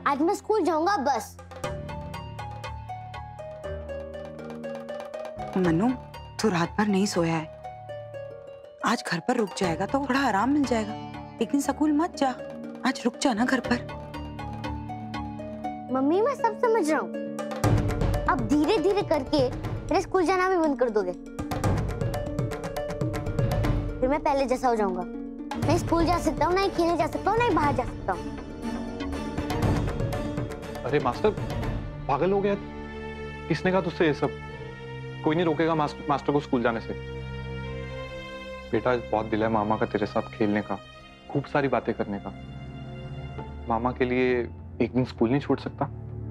आज मैं स्कूल जाऊंगा बस। मनु, तू रात भर नहीं सोया है। आज घर पर रुक जाएगा तो थोड़ा आराम मिल जाएगा। एक दिन स्कूल मत जा, आज रुक जा ना घर पर। मम्मी मैं सब समझ रहा हूँ। अब धीरे धीरे करके मेरे स्कूल जाना भी बंद कर दोगे, फिर मैं पहले जैसा हो जाऊंगा। नहीं स्कूल जा सकता हूँ, नहीं खेलने जा सकता हूँ, नहीं बाहर जा सकता हूँ। अरे मास्टर, पागल हो गया? किसने कहा तुझसे ये सब? कोई नहीं रोकेगा मास्टर को स्कूल जाने से। बेटा बहुत दिल है मामा का तेरे साथ खेलने का, खूब सारी बातें करने का। मामा के लिए एक दिन स्कूल नहीं छोड़ सकता?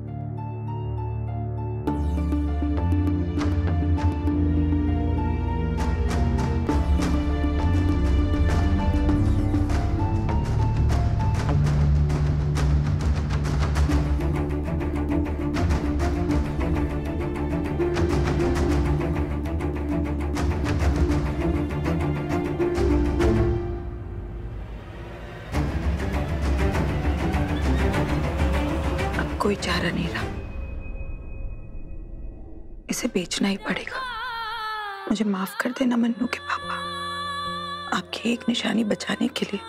कोई चारा नहीं रहा, इसे बेचना ही पड़ेगा। मुझे माफ कर देना मन्नू के पापा। आपकी एक निशानी बचाने के लिए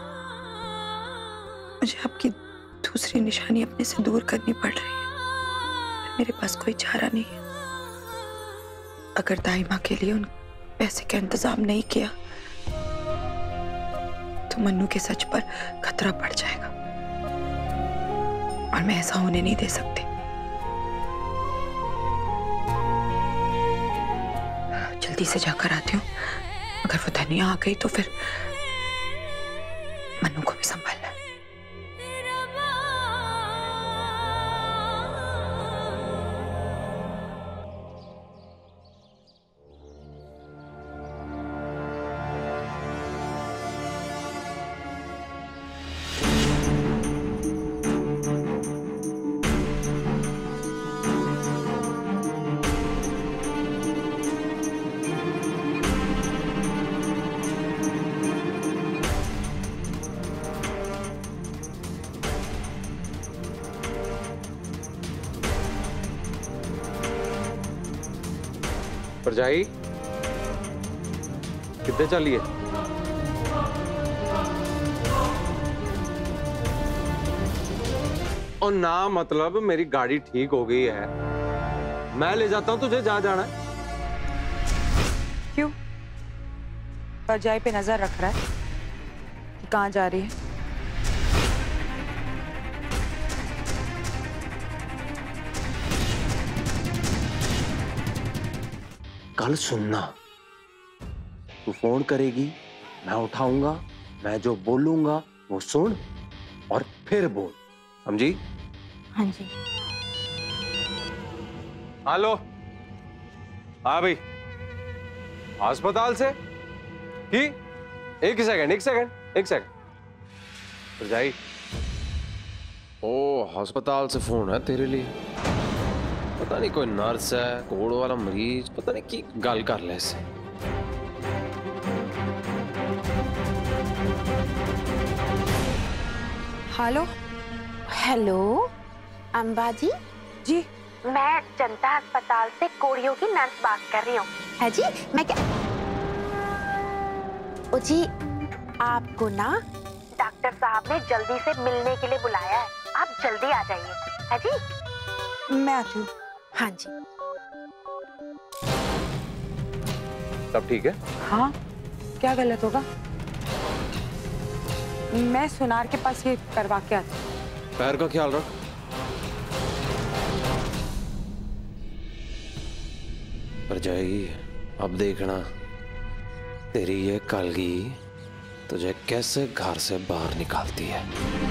मुझे आपकी दूसरी निशानी अपने से दूर करनी पड़ रही है। मेरे पास कोई चारा नहीं है। अगर दाई माँ के लिए उन पैसे का इंतजाम नहीं किया तो मन्नू के सच पर खतरा पड़ जाएगा और मैं ऐसा होने नहीं दे सकती। जल्दी से जाकर आती हूँ। अगर वो धनिया आ गई तो फिर मन्नू को भी संभालना है। परजाई कितने चलिए? और ना मतलब मेरी गाड़ी ठीक हो गई है, मैं ले जाता हूं तुझे जहां जाना है। क्यों? परजाई पे नजर रख रहा है कि कहां जा रही है? कल सुनना, तू फोन करेगी, मैं उठाऊंगा, मैं जो बोलूंगा वो सुन और फिर बोल, समझी? हाँ जी। हेलो, हाँ भाई, अस्पताल से कि एक सेकंड परजाई। ओ, अस्पताल से फोन है तेरे लिए? पता नहीं कोई नर्स है, कोड़ वाला मरीज, पता नहीं की गल कर ले से। Hello hello Amba ji. जी, मैं जनता अस्पताल से कोड़ियों की नर्स बात कर रही हूँ। है जी, मैं क्या ओ जी, आपको ना डॉक्टर साहब ने जल्दी से मिलने के लिए बुलाया है, आप जल्दी आ जाइए। है जी, मैं आती हूँ। हाँ जी। सब ठीक है? हाँ, क्या गलत होगा? मैं सुनार के पास ये करवा के आती हूँ। पैर का ख्याल रख। पर जाएगी, अब देखना तेरी ये कलगी तुझे कैसे घर से बाहर निकालती है।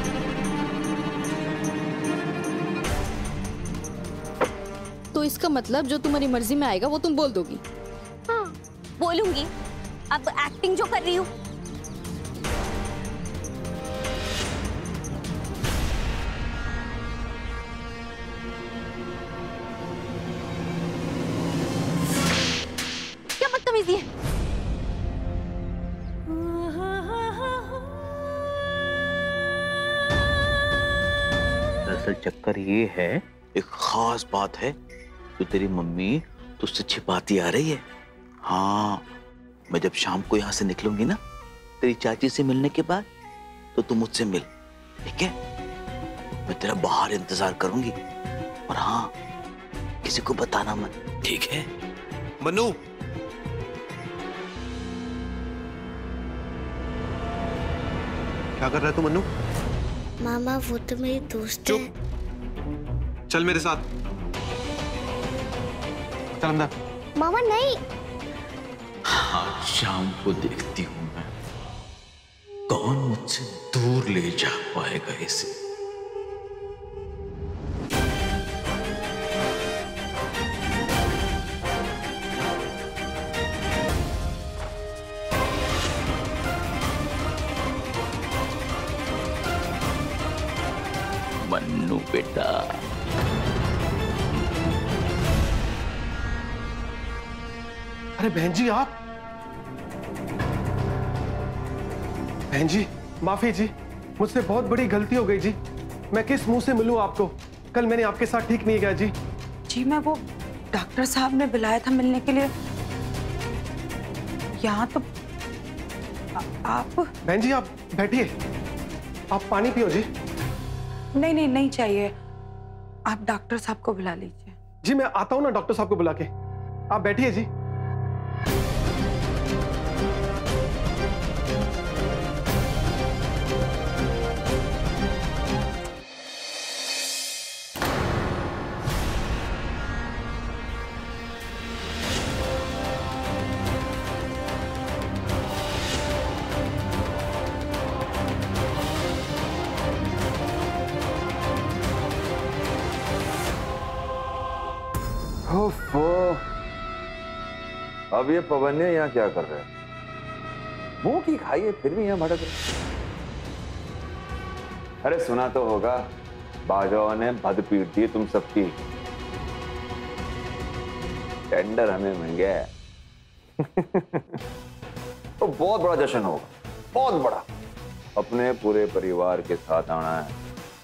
तो इसका मतलब जो तुम्हारी मर्जी में आएगा वो तुम बोल दोगी? हाँ बोलूंगी। अब एक्टिंग जो कर रही हूँ। क्या बदतमीजी है? दरअसल चक्कर ये है, एक खास बात है जो तेरी मम्मी तुझसे छिपाती आ रही है। हाँ, मैं जब शाम को यहाँ से निकलूंगी ना तेरी चाची से मिलने के बाद, तो तू मुझसे मिल, ठीक है? मैं तेरा बाहर इंतजार करूंगी। और हाँ, किसी को बताना मत, ठीक है? मनु, क्या कर रहा है तू मनु? मामा वो तो मेरी दोस्त है। चल मेरे साथ, चल अंदर। मामा नहीं। हाँ, शाम को देखती हूँ मैं कौन मुझसे दूर ले जा पाएगा इसे। मन्नू बेटा, अरे बहन जी आप। बहन जी माफी जी, मुझसे बहुत बड़ी गलती हो गई जी। मैं किस मुंह से मिलूं आपको? कल मैंने आपके साथ ठीक नहीं किया जी। जी मैं वो डॉक्टर साहब ने बुलाया था मिलने के लिए यहाँ, तो आप। बहन जी आप बैठिए, आप पानी पियो जी। नहीं नहीं नहीं चाहिए, आप डॉक्टर साहब को बुला लीजिए। जी मैं आता हूं ना डॉक्टर साहब को बुला के, आप बैठिए जी। अब ये पवन्य यहाँ क्या कर रहे हैं? मुंह की खाइए फिर भी यहाँ भटक रहे। अरे सुना तो होगा, बाजाओं ने भद पीट दी तुम सबकी, टेंडर हमें मिल गया है। तो बहुत बड़ा जश्न होगा, बहुत बड़ा। अपने पूरे परिवार के साथ आना है।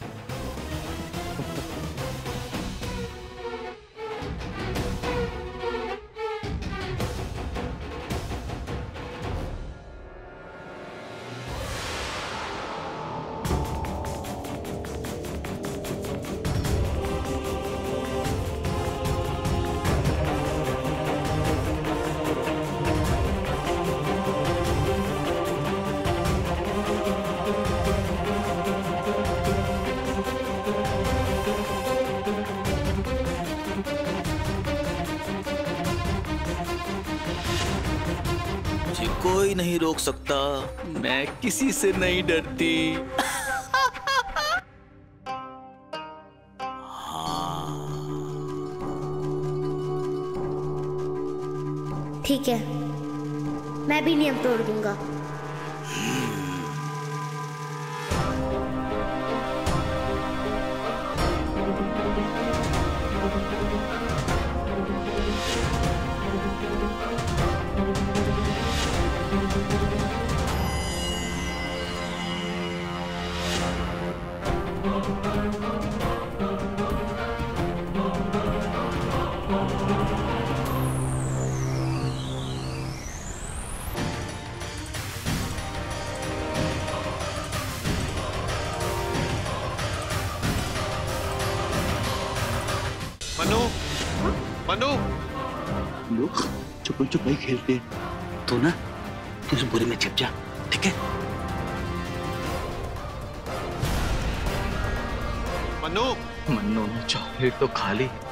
कोई नहीं रोक सकता, मैं किसी से नहीं डरती। ठीक है, मैं भी नियम तोड़ दूंगा। मनु, मनु, लोग छुपन छुपाई खेलते हैं, तो ना तू इस बोरे में छिप जा, ठीक है? मनु, मन्नू ने चॉकलेट तो खा ली,